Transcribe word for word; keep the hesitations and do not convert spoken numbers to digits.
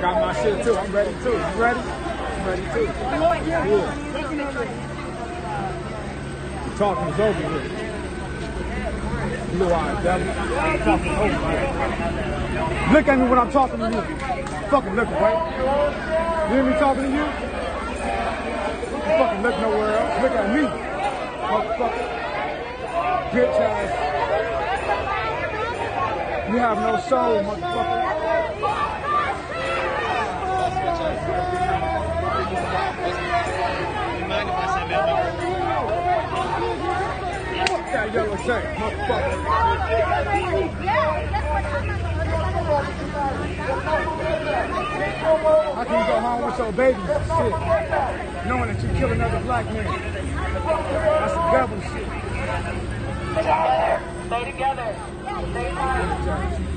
got my shit too. I'm ready too. You ready? I'm ready too. Yeah. The talking is over with. Blue eyed devil. The talking is over with. Look at me when I'm talking to you. Fucking look away. You hear me talking to you? You fucking look nowhere else. Look at me. Motherfucker. Bitch ass. You have no soul, motherfucker. Fuck that yellow tank, motherfucker. How can you go home with your babies and shit, knowing that you kill another black man? That's the devil shit. Stay together. Stay together. Stay together.